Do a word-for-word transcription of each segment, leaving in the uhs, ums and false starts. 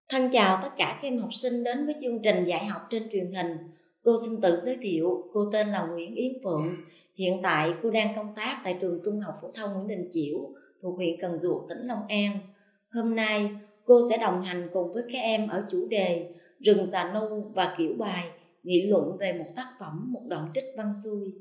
Thân chào tất cả các em học sinh đến với chương trình dạy học trên truyền hình. Cô xin tự giới thiệu, cô tên là Nguyễn Yến Phượng. Hiện tại cô đang công tác tại trường Trung học phổ thông Nguyễn Đình Chiểu thuộc huyện Cần Duộc, tỉnh Long An. Hôm nay cô sẽ đồng hành cùng với các em ở chủ đề Rừng Già Nâu và kiểu bài nghị luận về một tác phẩm, một đoạn trích văn xuôi.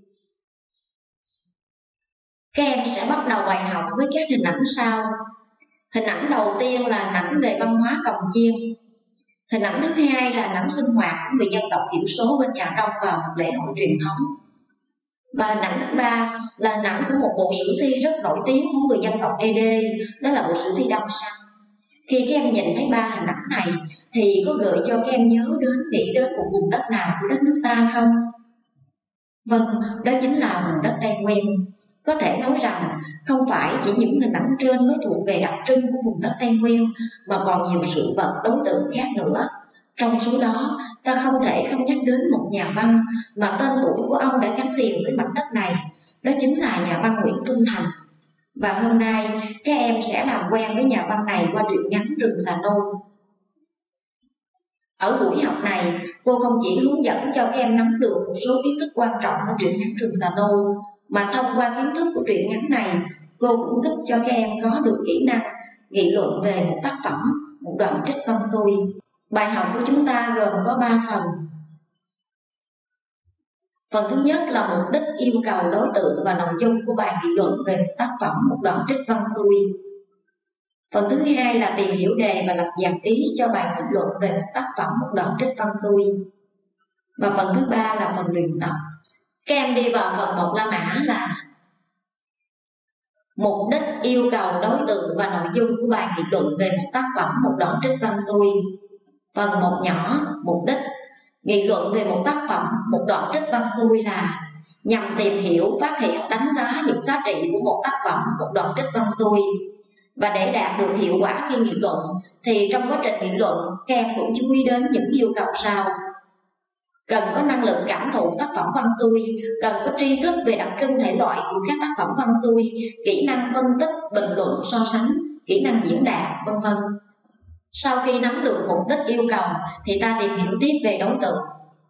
Các em sẽ bắt đầu bài học với các hình ảnh sau. Hình ảnh đầu tiên là hình ảnh về văn hóa cồng chiêng. Hình ảnh thứ hai là hình ảnh sinh hoạt của người dân tộc thiểu số bên nhà Đông vào một lễ hội truyền thống. Và hình ảnh thứ ba là hình ảnh của một bộ sử thi rất nổi tiếng của người dân tộc Ê Đê, đó là bộ sử thi Đông Săng. Khi các em nhìn thấy ba hình ảnh này thì có gợi cho các em nhớ đến, nghĩ đến một vùng đất nào của đất nước ta không? Vâng, đó chính là vùng đất Tây Nguyên. Có thể nói rằng không phải chỉ những hình ảnh trên mới thuộc về đặc trưng của vùng đất Tây Nguyên, mà còn nhiều sự vật đối tượng khác nữa. Trong số đó, ta không thể không nhắc đến một nhà văn mà tên tuổi của ông đã gắn liền với mảnh đất này, đó chính là nhà văn Nguyễn Trung Thành. Và hôm nay các em sẽ làm quen với nhà văn này qua truyện ngắn Rừng Già Nâu. Ở buổi học này, cô không chỉ hướng dẫn cho các em nắm được một số kiến thức quan trọng của truyện ngắn Rừng Già Nâu, mà thông qua kiến thức của truyện ngắn này, cô cũng giúp cho các em có được kỹ năng nghị luận về một tác phẩm, một đoạn trích văn xuôi. Bài học của chúng ta gồm có ba phần. Phần thứ nhất là mục đích, yêu cầu, đối tượng và nội dung của bài nghị luận về một tác phẩm, một đoạn trích văn xuôi. Phần thứ hai là tìm hiểu đề và lập dàn ý cho bài nghị luận về một tác phẩm, một đoạn trích văn xuôi. Và phần thứ ba là phần luyện tập. Các em đi vào phần một la mã là mục đích, yêu cầu, đối tượng và nội dung của bài nghị luận về một tác phẩm, một đoạn trích văn xuôi. Phần một nhỏ, mục đích, nghị luận về một tác phẩm, một đoạn trích văn xuôi là nhằm tìm hiểu, phát hiện, đánh giá những giá trị của một tác phẩm, một đoạn trích văn xuôi. Và để đạt được hiệu quả khi nghị luận thì trong quá trình nghị luận các em cũng chú ý đến những yêu cầu sau. Cần có năng lực cảm thụ tác phẩm văn xuôi, cần có tri thức về đặc trưng thể loại của các tác phẩm văn xuôi, kỹ năng phân tích, bình luận, so sánh, kỹ năng diễn đạt, vân vân. Sau khi nắm được mục đích, yêu cầu thì ta tìm hiểu tiếp về đối tượng.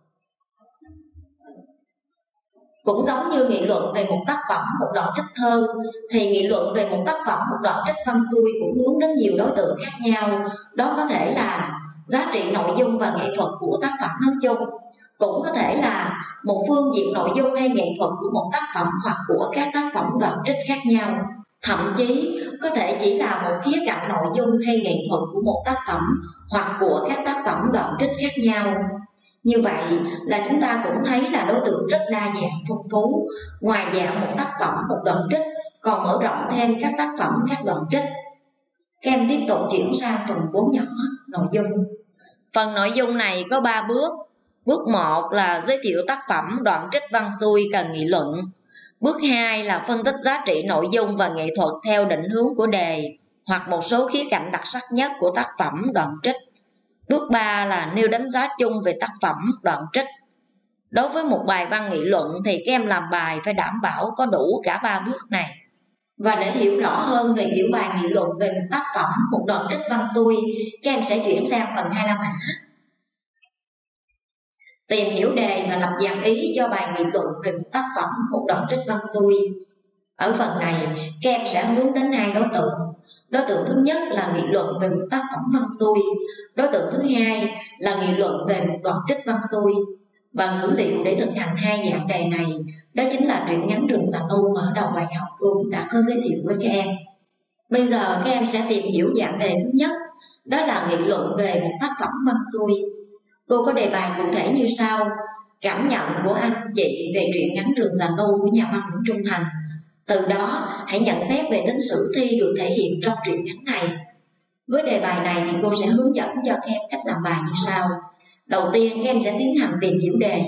Cũng giống như nghị luận về một tác phẩm, một đoạn trích thơ, thì nghị luận về một tác phẩm, một đoạn trích văn xuôi cũng hướng đến nhiều đối tượng khác nhau. Đó có thể là giá trị nội dung và nghệ thuật của tác phẩm nói chung, cũng có thể là một phương diện nội dung hay nghệ thuật của một tác phẩm hoặc của các tác phẩm đoạn trích khác nhau. Thậm chí có thể chỉ là một khía cạnh nội dung hay nghệ thuật của một tác phẩm hoặc của các tác phẩm đoạn trích khác nhau. Như vậy là chúng ta cũng thấy là đối tượng rất đa dạng, phong phú. Ngoài dạng một tác phẩm, một đoạn trích, còn mở rộng thêm các tác phẩm, các đoạn trích. Các em tiếp tục chuyển sang phần bốn nhỏ, nội dung. Phần nội dung này có ba bước. Bước một là giới thiệu tác phẩm, đoạn trích văn xuôi cần nghị luận. Bước hai là phân tích giá trị nội dung và nghệ thuật theo định hướng của đề hoặc một số khía cạnh đặc sắc nhất của tác phẩm, đoạn trích. Bước ba là nêu đánh giá chung về tác phẩm, đoạn trích. Đối với một bài văn nghị luận thì các em làm bài phải đảm bảo có đủ cả ba bước này. Và để hiểu rõ hơn về kiểu bài nghị luận về một tác phẩm, một đoạn trích văn xuôi, các em sẽ chuyển sang phần hai la mã. Tìm hiểu đề và lập dàn ý cho bài nghị luận về một tác phẩm, một đoạn trích văn xuôi. Ở phần này, các em sẽ hướng đến hai đối tượng. Đối tượng thứ nhất là nghị luận về một tác phẩm văn xuôi. Đối tượng thứ hai là nghị luận về một đoạn trích văn xuôi. Và ngữ liệu để thực hành hai dạng đề này, đó chính là truyện ngắn Rừng Già Nâu mà ở đầu bài học cô cũng đã có giới thiệu với các em. Bây giờ các em sẽ tìm hiểu dạng đề thứ nhất, đó là nghị luận về một tác phẩm văn xuôi. Cô có đề bài cụ thể như sau: cảm nhận của anh chị về truyện ngắn Rừng Già Nâu của nhà văn Nguyễn Trung Thành. Từ đó hãy nhận xét về tính sử thi được thể hiện trong truyện ngắn này. Với đề bài này thì cô sẽ hướng dẫn cho các em cách làm bài như sau. Đầu tiên các em sẽ tiến hành tìm hiểu đề.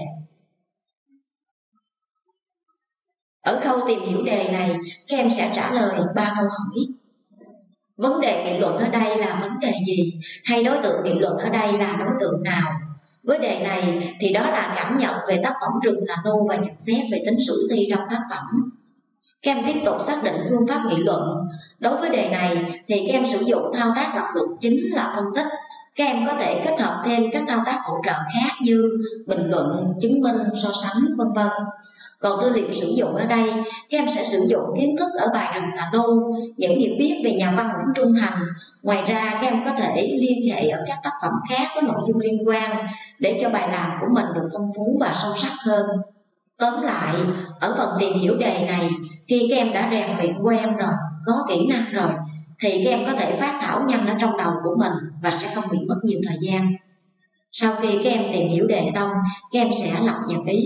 Ở khâu tìm hiểu đề này, các em sẽ trả lời ba câu hỏi. Vấn đề nghị luận ở đây là vấn đề gì? Hay đối tượng nghị luận ở đây là đối tượng nào? Với đề này thì đó là cảm nhận về tác phẩm Rừng Già Nâu và nhận xét về tính sử thi trong tác phẩm. Các em tiếp tục xác định phương pháp nghị luận. Đối với đề này thì các em sử dụng thao tác lập luận chính là phân tích. các em có thể kết hợp thêm các thao tác hỗ trợ khác như bình luận, chứng minh, so sánh, vân vân. Còn tư liệu sử dụng ở đây, các em sẽ sử dụng kiến thức ở bài Rừng Xà Nu, những hiểu biết về nhà văn Nguyễn Trung Thành. Ngoài ra, các em có thể liên hệ ở các tác phẩm khác có nội dung liên quan để cho bài làm của mình được phong phú và sâu sắc hơn. Tóm lại, ở phần tìm hiểu đề này, khi các em đã rèn luyện quen rồi, có kỹ năng rồi, thì các em có thể phát thảo nhanh ở trong đầu của mình và sẽ không bị mất nhiều thời gian. Sau khi các em tìm hiểu đề xong, các em sẽ lập dàn ý.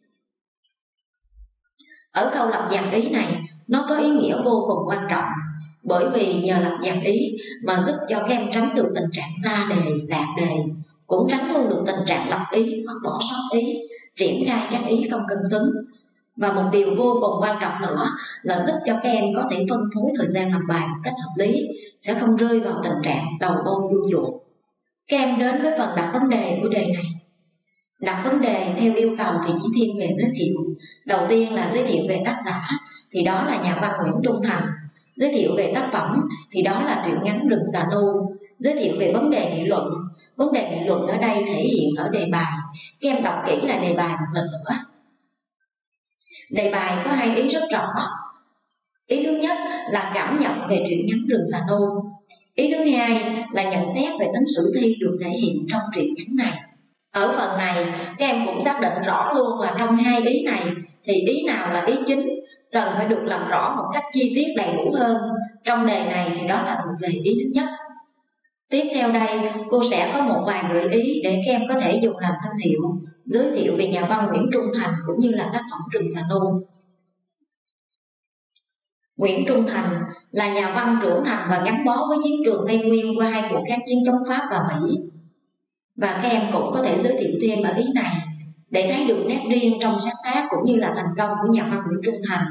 Ở khâu lập dàn ý này, nó có ý nghĩa vô cùng quan trọng, bởi vì nhờ lập dàn ý mà giúp cho các em tránh được tình trạng xa đề, lạc đề, cũng tránh luôn được tình trạng lập ý hoặc bỏ sót ý, triển khai các ý không cân xứng. Và một điều vô cùng quan trọng nữa là giúp cho các em có thể phân phối thời gian làm bài một cách hợp lý, sẽ không rơi vào tình trạng đầu bôi đuôi chuột. Các em đến với phần đặt vấn đề của đề này. Đặt vấn đề theo yêu cầu thì chỉ thiên về giới thiệu. Đầu tiên là giới thiệu về tác giả, thì đó là nhà văn Nguyễn Trung Thành. Giới thiệu về tác phẩm thì đó là truyện ngắn Rừng Xà Nu. Giới thiệu về vấn đề nghị luận. Vấn đề nghị luận ở đây thể hiện ở đề bài. Các em đọc kỹ lại đề bài một lần nữa. Đề bài có hai ý rất rõ. Ý thứ nhất là cảm nhận về truyện ngắn Rừng Xà Nu. Ý thứ hai là nhận xét về tính sử thi được thể hiện trong truyện ngắn này. Ở phần này, các em cũng xác định rõ luôn là trong hai ý này thì ý nào là ý chính, cần phải được làm rõ một cách chi tiết đầy đủ hơn. Trong đề này thì đó là thuộc về ý thứ nhất. Tiếp theo đây, cô sẽ có một vài gợi ý để các em có thể dùng làm tư liệu, giới thiệu về nhà văn Nguyễn Trung Thành cũng như là tác phẩm Rừng Xà Nu. Nguyễn Trung Thành là nhà văn trưởng thành và gắn bó với chiến trường Tây Nguyên qua hai cuộc kháng chiến chống Pháp và Mỹ. Và các em cũng có thể giới thiệu thêm ở ý này để thấy được nét riêng trong sáng tác cũng như là thành công của nhà văn Nguyễn Trung Thành.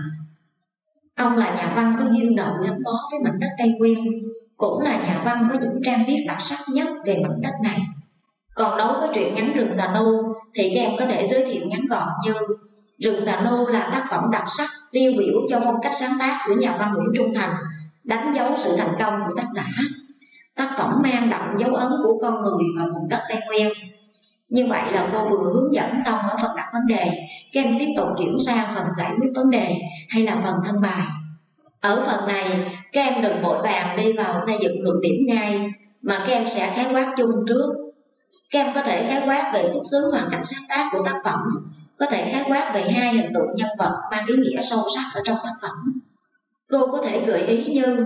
Ông là nhà văn có duyên nợ gắn bó với mảnh đất Tây Nguyên, cũng là nhà văn có những trang viết đặc sắc nhất về mảnh đất này. Còn đối với truyện ngắn Rừng Xà Nu thì các em có thể giới thiệu ngắn gọn như Rừng Xà Nu là tác phẩm đặc sắc tiêu biểu cho phong cách sáng tác của nhà văn Nguyễn Trung Thành, đánh dấu sự thành công của tác giả. Tác phẩm mang đậm dấu ấn của con người và vùng đất Tây Nguyên. Như vậy là cô vừa hướng dẫn xong ở phần đặt vấn đề, các em tiếp tục chuyển sang phần giải quyết vấn đề hay là phần thân bài. Ở phần này, các em đừng vội vàng đi vào xây dựng luận điểm ngay, mà các em sẽ khái quát chung trước. Các em có thể khái quát về xuất xứ hoàn cảnh sáng tác của tác phẩm, có thể khái quát về hai hình tượng nhân vật mang ý nghĩa sâu sắc ở trong tác phẩm. Cô có thể gợi ý như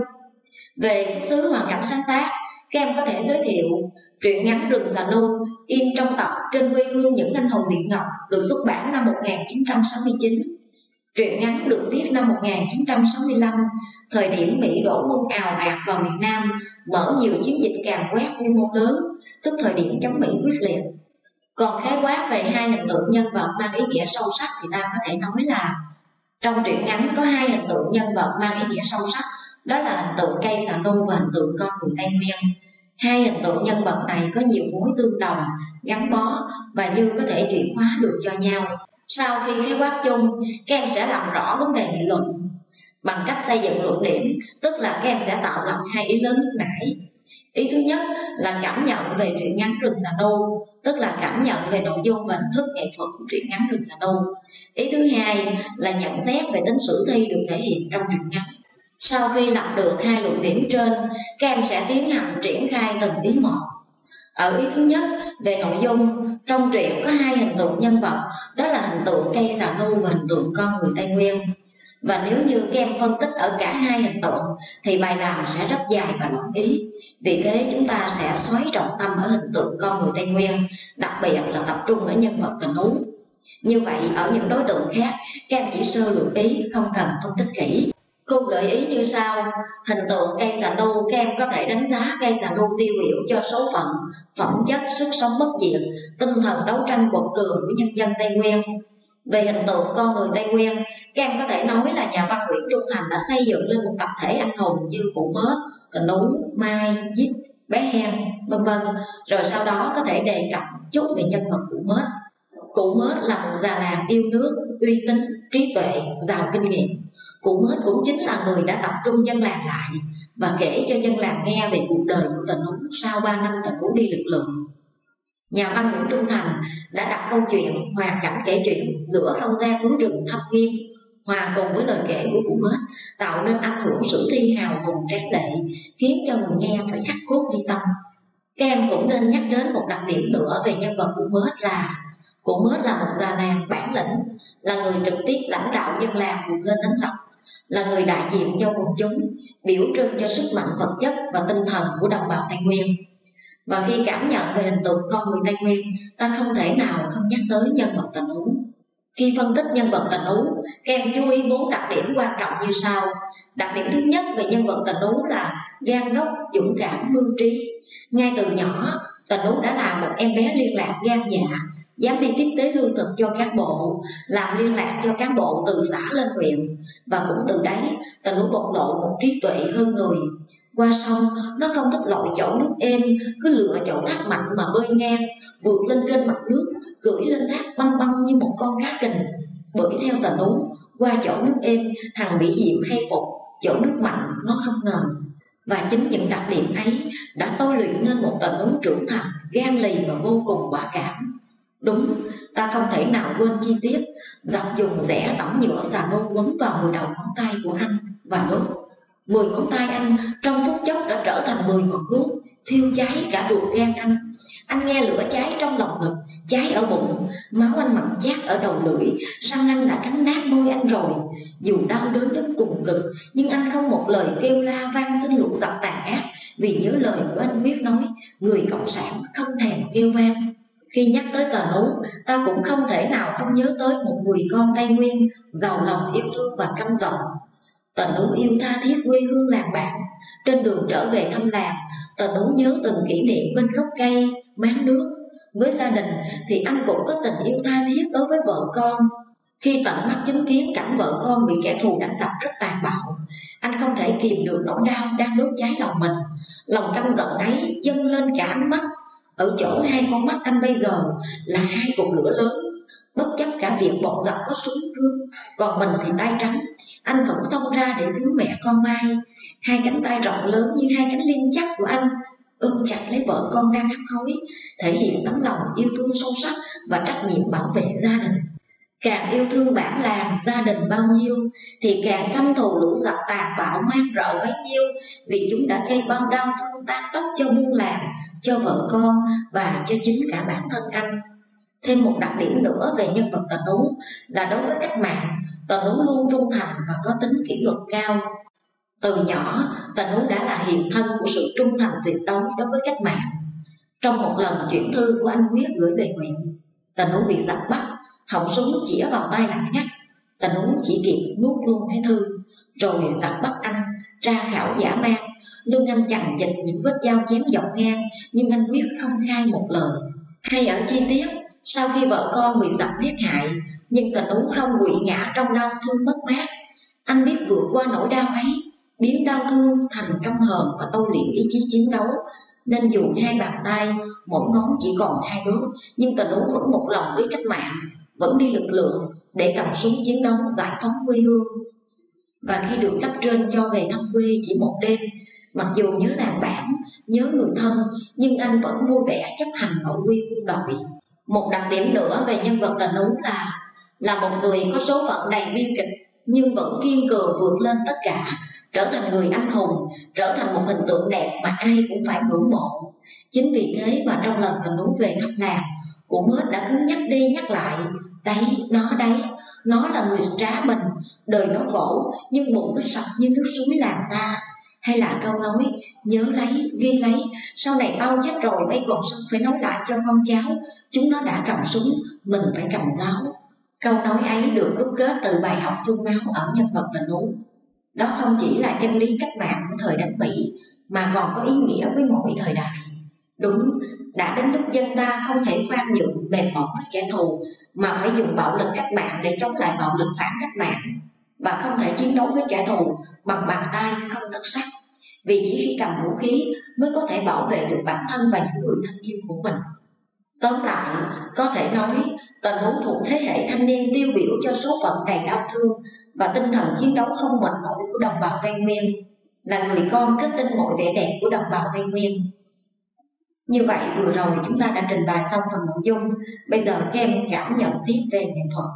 về xuất xứ hoàn cảnh sáng tác, các em có thể giới thiệu truyện ngắn Rừng Xà Nu in trong tập Trên quê hương những anh hùng Điện Ngọc được xuất bản năm một nghìn chín trăm sáu mươi chín. Truyện ngắn được viết năm một nghìn chín trăm sáu mươi lăm, thời điểm Mỹ đổ quân ào ạt vào miền Nam, mở nhiều chiến dịch càn quét quy mô lớn, tức thời điểm chống Mỹ quyết liệt. Còn khái quát về hai hình tượng nhân vật mang ý nghĩa sâu sắc thì ta có thể nói là trong truyện ngắn có hai hình tượng nhân vật mang ý nghĩa sâu sắc, đó là hình tượng cây xà nu và hình tượng con người Tây Nguyên. Hai hình tượng nhân vật này có nhiều mối tương đồng, gắn bó và như có thể chuyển hóa được cho nhau. Sau khi khái quát chung, các em sẽ làm rõ vấn đề nghị luận bằng cách xây dựng luận điểm, tức là các em sẽ tạo lập hai ý lớn lúc nãy. Ý thứ nhất là cảm nhận về truyện ngắn Rừng Xà Nu, tức là cảm nhận về nội dung và hình thức nghệ thuật của truyện ngắn Rừng Xà Nu. Ý thứ hai là nhận xét về tính sử thi được thể hiện trong truyện ngắn. Sau khi lập được hai luận điểm trên, các em sẽ tiến hành triển khai từng ý một. Ở ý thứ nhất về nội dung, trong truyện có hai hình tượng nhân vật, đó là hình tượng cây xà nu và hình tượng con người Tây Nguyên. Và nếu như các em phân tích ở cả hai hình tượng thì bài làm sẽ rất dài và loạn ý. Vì thế chúng ta sẽ xoáy trọng tâm ở hình tượng con người Tây Nguyên, đặc biệt là tập trung ở nhân vật Tình Ú. Như vậy ở những đối tượng khác, các em chỉ sơ lược ý, không cần phân tích kỹ. Cô gợi ý như sau: hình tượng cây xà nu, các em có thể đánh giá cây xà nu tiêu biểu cho số phận, phẩm chất, sức sống bất diệt, tinh thần đấu tranh quật cường của nhân dân Tây Nguyên. Về hình tượng con người Tây Nguyên, các em có thể nói là nhà văn Nguyễn Trung Thành đã xây dựng lên một tập thể anh hùng như Cụ Mết, Tình Ú, Mai, Dít, Bé Hen, vân vân. Rồi sau đó có thể đề cập một chút về nhân vật Cụ Mết. Cụ Mết là một già làng yêu nước, uy tín, trí tuệ, giàu kinh nghiệm. Cụ Mết cũng chính là người đã tập trung dân làng lại, và kể cho dân làng nghe về cuộc đời của Tần Ú sau ba năm Tần Ú đi lực lượng. Nhà văn Nguyễn Trung Thành đã đặt câu chuyện hoàn cảnh kể chuyện giữa không gian núi rừng thâm nghiêm hòa cùng với lời kể của cụ Mết, tạo nên ảnh hưởng sử thi hào hùng tráng lệ, khiến cho người nghe phải khắc cốt ghi tâm. Các em cũng nên nhắc đến một đặc điểm nữa về nhân vật cụ Mết là cụ Mết là một già làng bản lĩnh, là người trực tiếp lãnh đạo dân làng vượt lên đánh giặc, là người đại diện cho quần chúng, biểu trưng cho sức mạnh vật chất và tinh thần của đồng bào Tây Nguyên. Và khi cảm nhận về hình tượng con người Tây Nguyên, ta không thể nào không nhắc tới nhân vật Tần Ú. Khi phân tích nhân vật Tần Ú, các em chú ý bốn đặc điểm quan trọng như sau. Đặc điểm thứ nhất về nhân vật Tần Ú là gan góc, dũng cảm, mưu trí. Ngay từ nhỏ, Tần Ú đã là một em bé liên lạc gan dạ, dám đi tiếp tế lương thực cho cán bộ, làm liên lạc cho cán bộ từ xã lên huyện. Và cũng từ đấy, Tần Ú bộc lộ một trí tuệ hơn người. Qua sông, nó không thích lội chậu nước êm, cứ lựa chậu thác mạnh mà bơi ngang, vượt lên trên mặt nước, cưỡi lên thác băng băng như một con cá kình. Bởi theo Tần Ú, qua chậu nước êm, thằng bị diệm hay phục, chậu nước mạnh nó không ngờ. Và chính những đặc điểm ấy đã tôi luyện nên một Tần Ú trưởng thành, gan lì và vô cùng quả cảm. Đúng, ta không thể nào quên chi tiết giặc dùng rẻ tẩm nhựa xà nô quấn vào mười đầu ngón tay của anh và đốt. Mười ngón tay anh trong phút chốc đã trở thành mười ngọn đuốc, thiêu cháy cả ruột gan anh. Anh nghe lửa cháy trong lòng ngực, cháy ở bụng, máu anh mặn chát ở đầu lưỡi, răng anh đã cắn nát môi anh rồi. Dù đau đớn đến cùng cực, nhưng anh không một lời kêu la van xin lũ giặc tàn ác, vì nhớ lời của anh Quyết nói, người cộng sản không thèm kêu van. Khi nhắc tới Tần Ú, ta cũng không thể nào không nhớ tới một người con Tây Nguyên giàu lòng yêu thương và căm giận. Tần Ú yêu tha thiết quê hương làng bản. Trên đường trở về thăm làng, Tần Ú nhớ từng kỷ niệm bên gốc cây, máng nước. Với gia đình thì anh cũng có tình yêu tha thiết đối với vợ con. Khi tận mắt chứng kiến cảnh vợ con bị kẻ thù đánh đập rất tàn bạo, anh không thể kìm được nỗi đau đang đốt cháy lòng mình. Lòng căm giận ấy dâng lên cả ánh mắt. Ở chỗ hai con mắt anh bây giờ là hai cột lửa lớn. Bất chấp cả việc bọn giặc có súng cương, còn mình thì tay trắng, anh vẫn xông ra để cứu mẹ con Mai. Hai cánh tay rộng lớn như hai cánh liên chắc của anh ôm chặt lấy vợ con đang hấp hối, thể hiện tấm lòng yêu thương sâu sắc và trách nhiệm bảo vệ gia đình. Càng yêu thương bản làng, gia đình bao nhiêu, thì càng căm thù lũ giặc tàn bạo man rợ bấy nhiêu, vì chúng đã gây bao đau thương tan tóc cho buôn làng, cho vợ con và cho chính cả bản thân anh. Thêm một đặc điểm nữa về nhân vật Tần Ú là đối với cách mạng, Tần Ú luôn trung thành và có tính kỷ luật cao. Từ nhỏ, Tần Ú đã là hiện thân của sự trung thành tuyệt đối đối với cách mạng. Trong một lần chuyển thư của anh Quyết gửi về huyện, Tần Ú bị giặc bắt, họng súng chĩa vào tay lạnh ngắt. Tần Ú chỉ kịp nuốt luôn cái thư, rồi giặc bắt anh tra khảo dã man. Lưng anh chằng chịt những vết dao chém dọc ngang, nhưng anh Quyết không khai một lời. Hay ở chi tiết, sau khi vợ con bị giặc giết hại, nhưng Tần Ú không quỵ ngã trong đau thương mất mát. Anh biết vượt qua nỗi đau ấy, biến đau thương thành căm hờn và tôi luyện ý chí chiến đấu. Nên dù hai bàn tay, mỗi ngón chỉ còn hai đốt, nhưng Tần Ú vẫn một lòng với cách mạng, vẫn đi lực lượng để cầm súng chiến đấu giải phóng quê hương. Và khi được cấp trên cho về thăm quê chỉ một đêm, mặc dù nhớ làng bản, nhớ người thân, nhưng anh vẫn vui vẻ chấp hành nội quy quân đội. Một đặc điểm nữa về nhân vật Tần Ú là là một người có số phận đầy bi kịch, nhưng vẫn kiên cường vượt lên tất cả, trở thành người anh hùng, trở thành một hình tượng đẹp mà ai cũng phải ngưỡng mộ. Chính vì thế mà trong lần Tần Ú về thăm làng, cụ Mết đã cứ nhắc đi nhắc lại, đấy, nó đấy, nó là người trá mình, đời nó khổ, nhưng bụng nó sạch như nước suối làng ta. Hay là câu nói, nhớ lấy, ghi lấy, sau này tao chết rồi mấy còn sống phải nói lại cho con cháu, chúng nó đã cầm súng, mình phải cầm giáo. Câu nói ấy được đúc kết từ bài học xương máu ở nhân vật Tần Ú. Đó không chỉ là chân lý cách mạng của thời đánh Mỹ, mà còn có ý nghĩa với mọi thời đại. Đúng, đã đến lúc dân ta không thể khoan nhượng mềm mỏng với kẻ thù, mà phải dùng bạo lực cách mạng để chống lại bạo lực phản cách mạng, và không thể chiến đấu với kẻ thù bằng bàn tay không tấc sắt, vì chỉ khi cầm vũ khí mới có thể bảo vệ được bản thân và những người thân yêu của mình. Tóm lại, có thể nói Tần Ú thuộc thế hệ thanh niên tiêu biểu cho số phận đầy đau thương và tinh thần chiến đấu không mệt mỏi của đồng bào Tây Nguyên. là người con kết tinh mọi vẻ đẹp của đồng bào Tây Nguyên. Như vậy vừa rồi chúng ta đã trình bày xong phần nội dung. Bây giờ các em cảm nhận tiếp về nghệ thuật.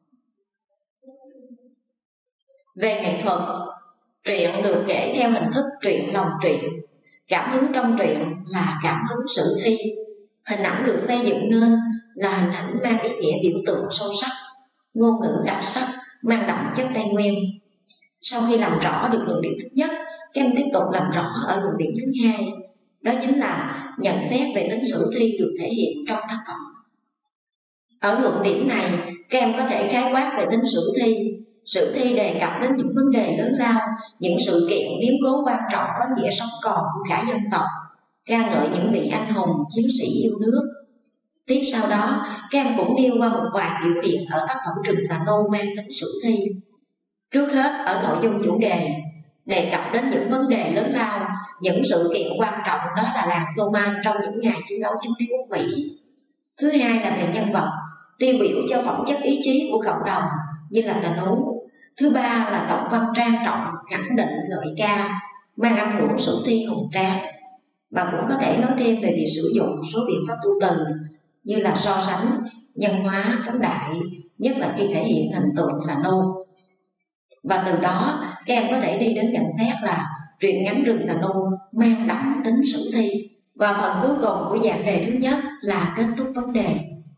Về nghệ thuật, truyện được kể theo hình thức truyện lòng truyện. Cảm hứng trong truyện là cảm hứng sử thi. Hình ảnh được xây dựng nên là hình ảnh mang ý nghĩa biểu tượng sâu sắc, ngôn ngữ đặc sắc, mang đậm chất Tây Nguyên. Sau khi làm rõ được luận điểm thứ nhất, các em tiếp tục làm rõ ở luận điểm thứ hai. Đó chính là nhận xét về tính sử thi được thể hiện trong tác phẩm. Ở luận điểm này, các em có thể khái quát về tính sử thi. Sử thi đề cập đến những vấn đề lớn lao, những sự kiện biến cố quan trọng có nghĩa sống còn của cả dân tộc, ca ngợi những vị anh hùng, chiến sĩ yêu nước. Tiếp sau đó, các em cũng nêu qua một vài biểu hiện ở tác phẩm Rừng Xà Nô mang tính sử thi. Trước hết, ở nội dung chủ đề, đề cập đến những vấn đề lớn lao, những sự kiện quan trọng, đó là làng Soman trong những ngày chiến đấu chống đế quốc Mỹ. Thứ hai là về nhân vật, tiêu biểu cho phẩm chất ý chí của cộng đồng như là Tà Nú. Thứ ba là giọng văn trang trọng, khẳng định ngợi ca, mang âm hưởng sử thi hùng tráng. Và cũng có thể nói thêm về việc sử dụng một số biện pháp tu từ như là so sánh, nhân hóa, phóng đại, nhất là khi thể hiện hình tượng Xà Nô. Và từ đó các em có thể đi đến nhận xét là truyện ngắn Rừng Xà Nô mang đậm tính sử thi. Và phần cuối cùng của dạng đề thứ nhất là kết thúc vấn đề.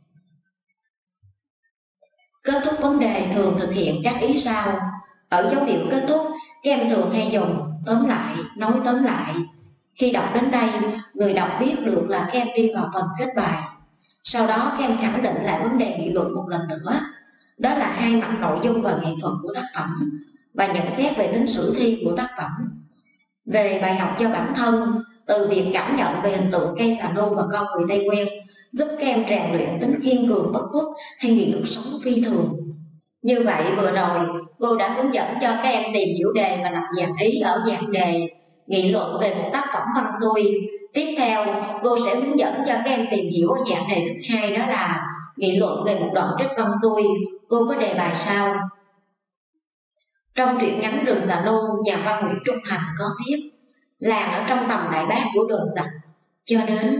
Kết thúc vấn đề thường thực hiện các ý sau. Ở dấu hiệu kết thúc, các em thường hay dùng tóm lại, nói tóm lại. Khi đọc đến đây, người đọc biết được là các em đi vào phần kết bài. Sau đó các em khẳng định lại vấn đề nghị luận một lần nữa. Đó là hai mặt nội dung và nghệ thuật của tác phẩm và nhận xét về tính sử thi của tác phẩm. Về bài học cho bản thân, từ việc cảm nhận về hình tượng cây xà nô và con người Tây Nguyên giúp các em rèn luyện tính kiên cường bất khuất hay nghị lực sống phi thường. Như vậy vừa rồi cô đã hướng dẫn cho các em tìm hiểu đề và lập dàn ý ở dạng đề nghị luận về một tác phẩm văn xuôi. Tiếp theo cô sẽ hướng dẫn cho các em tìm hiểu ở dạng đề thứ hai, đó là nghị luận về một đoạn trích văn xuôi. Cô có đề bài sau. Trong truyện ngắn Rừng Xà Nô, nhà văn Nguyễn Trung Thành có viết: làng ở trong tầm đại bác của đồn giặc cho đến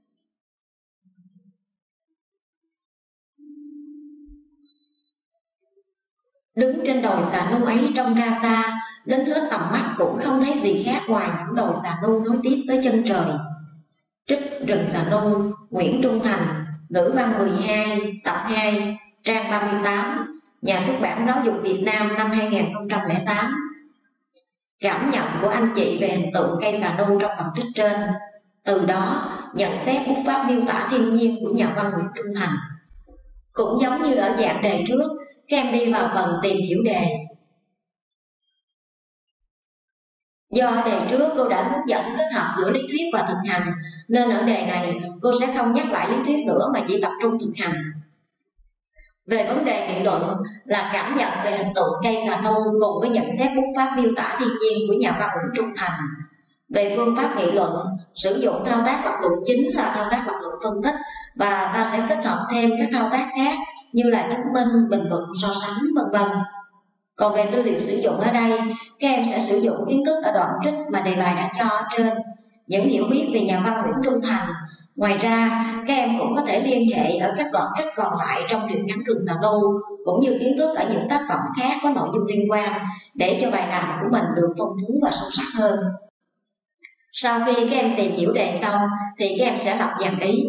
đứng trên đồi xà nô ấy trông ra xa, đến hết tầm mắt cũng không thấy gì khác ngoài những đồi xà nô nối tiếp tới chân trời. Trích Rừng Xà Nô, Nguyễn Trung Thành, Ngữ văn mười hai, tập hai, trang ba mươi tám, Nhà xuất bản Giáo dục Việt Nam năm hai nghìn không trăm lẻ tám. Cảm nhận của anh chị về hình tượng cây xà nô trong đoạn trích trên, từ đó nhận xét bút pháp miêu tả thiên nhiên của nhà văn Nguyễn Trung Thành. Cũng giống như ở dạng đề trước, các em đi vào phần tìm hiểu đề. Do đề trước cô đã hướng dẫn kết hợp giữa lý thuyết và thực hành, nên ở đề này cô sẽ không nhắc lại lý thuyết nữa mà chỉ tập trung thực hành. Về vấn đề nghị luận là cảm nhận về hình tượng cây xà nô cùng với nhận xét bút pháp miêu tả thiên nhiên của nhà văn Nguyễn Trung Thành. Về phương pháp nghị luận, sử dụng thao tác lập luận chính là thao tác lập luận phân tích, và ta sẽ kết hợp thêm các thao tác khác như là chứng minh, bình luận, so sánh, vân vân. Còn về tư liệu sử dụng ở đây, các em sẽ sử dụng kiến thức ở đoạn trích mà đề bài đã cho ở trên, những hiểu biết về nhà văn Nguyễn Trung Thành. Ngoài ra, các em cũng có thể liên hệ ở các đoạn trích còn lại trong truyện ngắn Rừng Xà Nô, cũng như kiến thức ở những tác phẩm khác có nội dung liên quan, để cho bài làm của mình được phong phú và sâu sắc hơn. Sau khi các em tìm hiểu đề xong, thì các em sẽ lập dàn ý.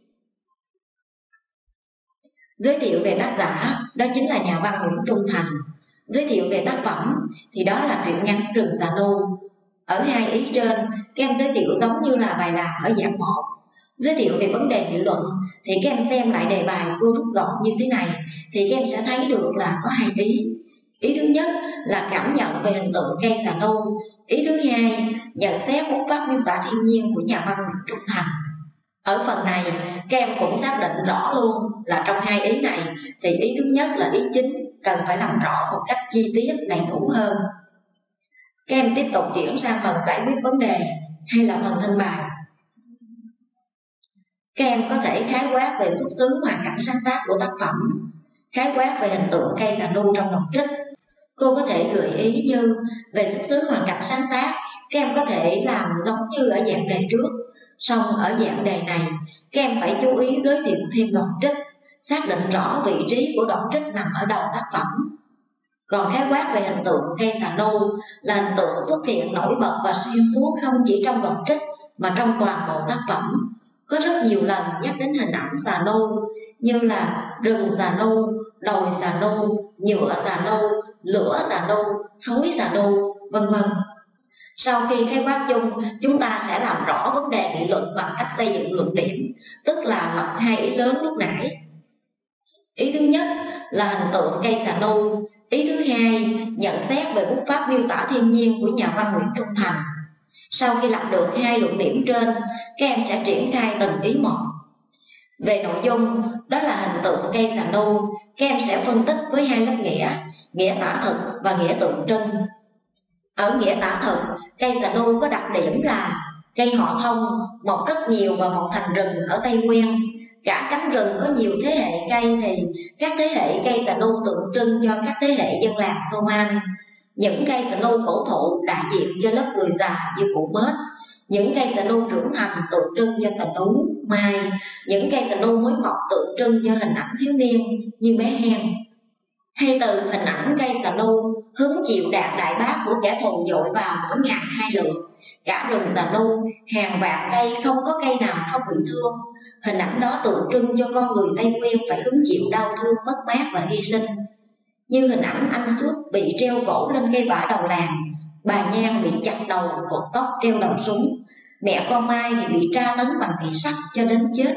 Giới thiệu về tác giả, đó chính là nhà văn Nguyễn Trung Thành. Giới thiệu về tác phẩm, thì đó là truyện ngắn Rừng Xà Nô. Ở hai ý trên, các em giới thiệu giống như là bài làm ở dạng một. Giới thiệu về vấn đề nghị luận, thì các em xem lại đề bài cô rút gọn như thế này, thì các em sẽ thấy được là có hai ý. Ý thứ nhất là cảm nhận về hình tượng cây xà nô. Ý thứ hai, nhận xét bút pháp miêu tả thiên nhiên của nhà văn Nguyễn Trung Thành. Ở phần này, các em cũng xác định rõ luôn là trong hai ý này, thì ý thứ nhất là ý chính, cần phải làm rõ một cách chi tiết đầy đủ hơn. Các em tiếp tục chuyển sang phần giải quyết vấn đề hay là phần thân bài. Các em có thể khái quát về xuất xứ hoàn cảnh sáng tác của tác phẩm, khái quát về hình tượng cây xà nô trong đoạn trích. Cô có thể gợi ý như về xuất xứ hoàn cảnh sáng tác, các em có thể làm giống như ở dạng đề trước, song ở dạng đề này các em phải chú ý giới thiệu thêm đoạn trích, xác định rõ vị trí của đoạn trích nằm ở đầu tác phẩm. Còn khái quát về hình tượng cây xà nu là hình tượng xuất hiện nổi bật và xuyên suốt không chỉ trong đoạn trích mà trong toàn bộ tác phẩm. Có rất nhiều lần nhắc đến hình ảnh xà nu như là rừng xà nu, đồi xà nu, nhựa xà nu, lửa xà nu, khói xà nu, vân vân. Sau khi khái quát chung, chúng ta sẽ làm rõ vấn đề nghị luận bằng cách xây dựng luận điểm, tức là lập hai ý lớn lúc nãy. Ý thứ nhất là hình tượng cây xà nu. Ý thứ hai, nhận xét về bút pháp miêu tả thiên nhiên của nhà văn Nguyễn Trung Thành. Sau khi lập được hai luận điểm trên, các em sẽ triển khai từng ý một. Về nội dung, đó là hình tượng cây xà nu, các em sẽ phân tích với hai lớp nghĩa, nghĩa tả thực và nghĩa tượng trưng. Ở nghĩa tả thực, cây xà nu có đặc điểm là cây họ thông, mọc rất nhiều và mọc thành rừng ở Tây Nguyên. Cả cánh rừng có nhiều thế hệ cây thì các thế hệ cây xà nu tượng trưng cho các thế hệ dân làng Soman. Những cây xà nu cổ thụ đại diện cho lớp người già như cụ Mết. Những cây xà nu trưởng thành tượng trưng cho tà nú, mai. Những cây xà nu mới mọc tượng trưng cho hình ảnh thiếu niên như bé Hen. Hay từ hình ảnh cây xà nu hứng chịu đạn đại bác của kẻ thù dội vào mỗi ngày hai lượt. Cả rừng xà nu, hàng vạn cây không có cây nào không bị thương. Hình ảnh đó tượng trưng cho con người Tây Nguyên phải hứng chịu đau thương, mất mát và hy sinh. Như hình ảnh anh Suốt bị treo cổ lên cây vả đầu làng, bà Nhan bị chặt đầu cột tóc treo đầu súng, mẹ con Mai thì bị tra tấn bằng thị sắt cho đến chết.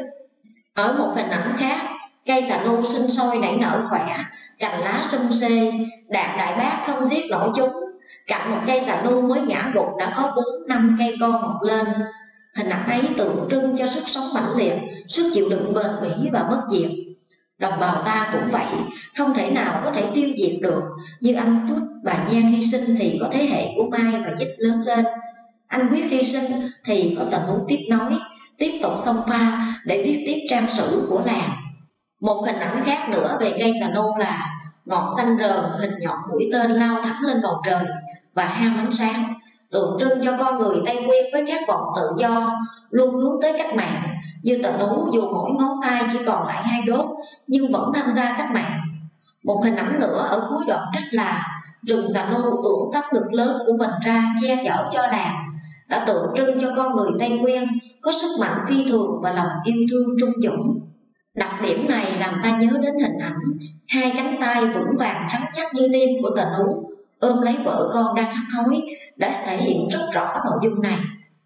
Ở một hình ảnh khác, cây xà nu sinh sôi nảy nở khỏe, cành lá sum xê, đạn đại bác không giết nổi chúng. Cạnh một cây xà nu mới ngã gục đã có bốn năm cây con mọc lên. Hình ảnh ấy tượng trưng cho sức sống mãnh liệt, sức chịu đựng bền bỉ và bất diệt. Đồng bào ta cũng vậy, không thể nào có thể tiêu diệt được. Như anh Suốt, bà Nhan hy sinh thì có thế hệ của Mai và Dích lớn lên. Anh Quyết hy sinh thì có Tà Nú tiếp nối, tiếp tục xông pha để viết tiếp trang sử của làng. Một hình ảnh khác nữa về cây xà nu là ngọn xanh rờn hình nhọn mũi tên lao thẳng lên bầu trời và ham ánh sáng, tượng trưng cho con người Tây Nguyên với khát vọng tự do, luôn hướng tới cách mạng. Như Tà Nú dù mỗi ngón tay chỉ còn lại hai đốt nhưng vẫn tham gia cách mạng. Một hình ảnh nữa ở cuối đoạn trích là rừng xà nu ưỡn tắp ngực lớn của mình ra che chở cho làng, đã tượng trưng cho con người Tây Nguyên có sức mạnh phi thường và lòng yêu thương trung chủng. Đặc điểm này làm ta nhớ đến hình ảnh hai cánh tay vững vàng rắn chắc như liêm của Tà Nú ôm lấy vợ con đang hấp hối, đã thể hiện rất rõ nội dung này.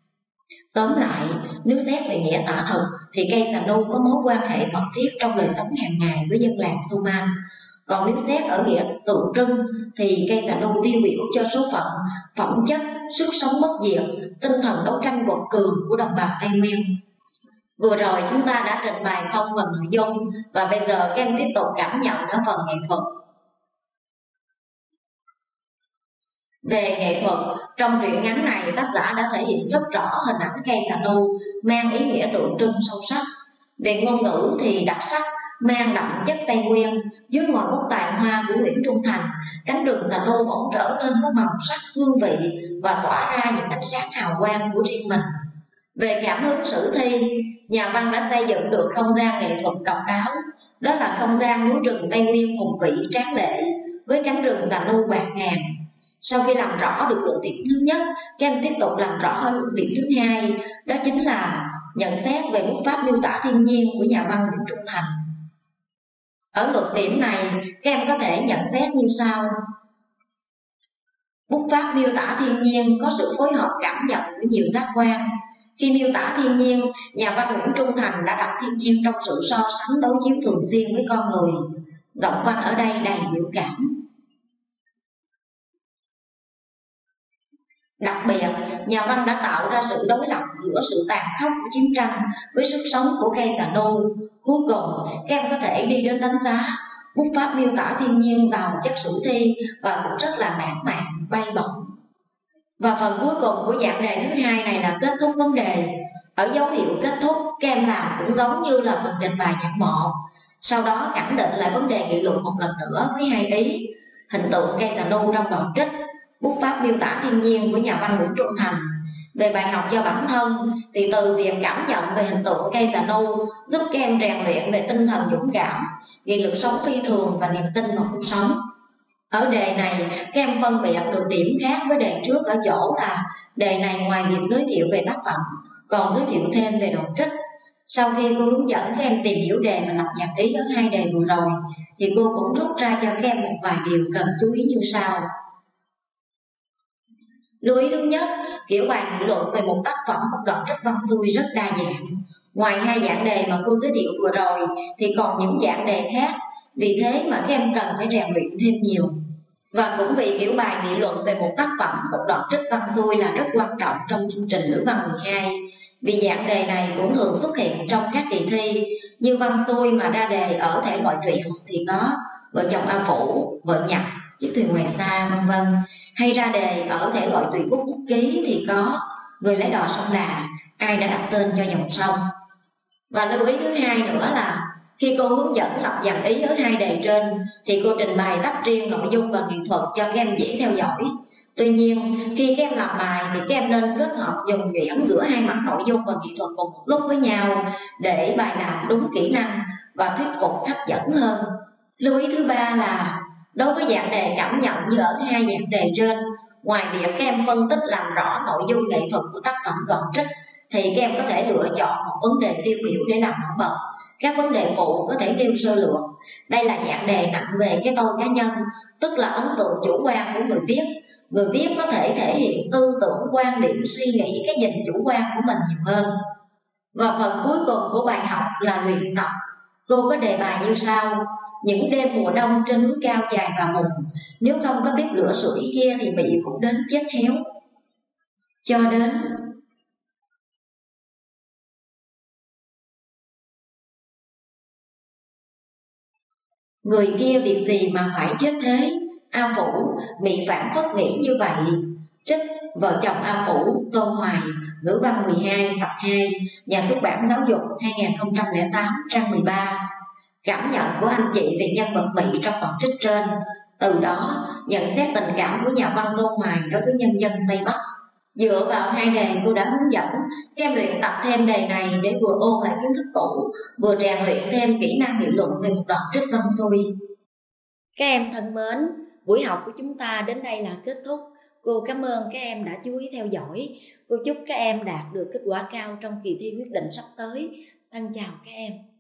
Tóm lại, nếu xét về nghĩa tả thực thì cây xà nu có mối quan hệ mật thiết trong đời sống hàng ngày với dân làng Soman. Còn nếu xét ở nghĩa tượng trưng thì cây xà nu tiêu biểu cho số phận, phẩm chất, sức sống bất diệt, tinh thần đấu tranh quật cường của đồng bào Tây Nguyên. Vừa rồi chúng ta đã trình bày xong phần nội dung và bây giờ các em tiếp tục cảm nhận ở phần nghệ thuật. Về nghệ thuật, trong truyện ngắn này tác giả đã thể hiện rất rõ hình ảnh cây xà nu mang ý nghĩa tượng trưng sâu sắc. Về ngôn ngữ thì đặc sắc, mang đậm chất Tây Nguyên. Dưới ngòi bút tài hoa của Nguyễn Trung Thành, cánh rừng xà nu bỗng trở nên có màu sắc, hương vị và tỏa ra những ánh sáng hào quang của riêng mình. Về cảm hứng sử thi, nhà văn đã xây dựng được không gian nghệ thuật độc đáo. Đó là không gian núi rừng Tây Nguyên hùng vĩ tráng lệ với cánh rừng xà nu bạt ngàn. Sau khi làm rõ được luận điểm thứ nhất, các em tiếp tục làm rõ hơn luận điểm thứ hai, đó chính là nhận xét về bút pháp miêu tả thiên nhiên của nhà văn Nguyễn Trung Thành. Ở luận điểm này, các em có thể nhận xét như sau. Bút pháp miêu tả thiên nhiên có sự phối hợp cảm nhận của nhiều giác quan. Khi miêu tả thiên nhiên, nhà văn Nguyễn Trung Thành đã đặt thiên nhiên trong sự so sánh đối chiếu thường xuyên với con người. Giọng văn ở đây đầy biểu cảm. Đặc biệt, nhà văn đã tạo ra sự đối lập giữa sự tàn khốc của chiến tranh với sức sống của cây xà nu. Cuối cùng, các em có thể đi đến đánh giá bút pháp miêu tả thiên nhiên giàu chất sử thi và cũng rất là lãng mạn, bay bổng. Và phần cuối cùng của dạng đề thứ hai này là kết thúc vấn đề. Ở dấu hiệu kết thúc, các em làm cũng giống như là phần trình bày dạng một. Sau đó khẳng định lại vấn đề nghị luận một lần nữa với hai ý: hình tượng cây xà nu trong đoạn trích bút pháp miêu tả thiên nhiên của nhà văn Nguyễn Trung Thành. Về bài học cho bản thân thì từ việc cảm nhận về hình tượng cây xà nu giúp các em rèn luyện về tinh thần dũng cảm, nghị lực sống phi thường và niềm tin vào cuộc sống. Ở đề này, các em phân biệt được điểm khác với đề trước ở chỗ là đề này ngoài việc giới thiệu về tác phẩm còn giới thiệu thêm về đoạn trích. Sau khi cô hướng dẫn các em tìm hiểu đề và lập dàn ý ở hai đề vừa rồi thì cô cũng rút ra cho các em một vài điều cần chú ý như sau. Lưu ý thứ nhất, kiểu bài nghị luận về một tác phẩm một đoạn trích văn xuôi rất đa dạng. Ngoài hai dạng đề mà cô giới thiệu vừa rồi thì còn những dạng đề khác, vì thế mà các em cần phải rèn luyện thêm nhiều. Và cũng vì kiểu bài nghị luận về một tác phẩm một đoạn trích văn xuôi là rất quan trọng trong chương trình ngữ văn mười hai, vì dạng đề này cũng thường xuất hiện trong các kỳ thi như văn xuôi mà ra đề ở thể loại truyện thì có Vợ chồng A Phủ, Vợ Nhặt, Chiếc thuyền ngoài xa, vân vân. Hay ra đề ở thể loại tùy bút bút ký thì có Người lái đò sông Đà, Ai đã đặt tên cho dòng sông. Và lưu ý thứ hai nữa là khi cô hướng dẫn lập dàn ý ở hai đề trên thì cô trình bày tách riêng nội dung và nghệ thuật cho các em dễ theo dõi. Tuy nhiên, khi các em làm bài thì các em nên kết hợp dùng nhuyễn giữa hai mặt nội dung và nghệ thuật cùng một lúc với nhau để bài làm đúng kỹ năng và thuyết phục hấp dẫn hơn. Lưu ý thứ ba là đối với dạng đề cảm nhận như ở hai dạng đề trên, ngoài việc các em phân tích làm rõ nội dung nghệ thuật của tác phẩm đoạn trích thì các em có thể lựa chọn một vấn đề tiêu biểu để làm nổi bật. Các vấn đề phụ có thể nêu sơ lược. Đây là dạng đề nặng về cái tôi cá nhân, tức là ấn tượng chủ quan của người viết. Người viết có thể thể hiện tư tưởng, quan điểm, suy nghĩ, cái nhìn chủ quan của mình nhiều hơn. Và phần cuối cùng của bài học là luyện tập. Cô có đề bài như sau. Những đêm mùa đông trên núi cao dài và mùng, nếu không có bếp lửa sưởi kia thì bị cũng đến chết héo. Cho đến người kia việc gì mà phải chết thế, A Phủ bị phản phất nghĩ như vậy. Trích Vợ chồng A Phủ, Tô Hoài, Ngữ văn mười hai tập hai, Nhà xuất bản Giáo dục hai nghìn không trăm lẻ tám, trang mười ba. Cảm nhận của anh chị về nhân vật Mỹ trong đoạn trích trên, từ đó nhận xét tình cảm của nhà văn Tô Hoài đối với nhân dân Tây Bắc. Dựa vào hai đề cô đã hướng dẫn, các em luyện tập thêm đề này để vừa ôn lại kiến thức cũ, vừa rèn luyện thêm kỹ năng nghị luận về một đoạn trích văn xuôi. Các em thân mến, buổi học của chúng ta đến đây là kết thúc. Cô cảm ơn các em đã chú ý theo dõi. Cô chúc các em đạt được kết quả cao trong kỳ thi quyết định sắp tới. Thân chào các em.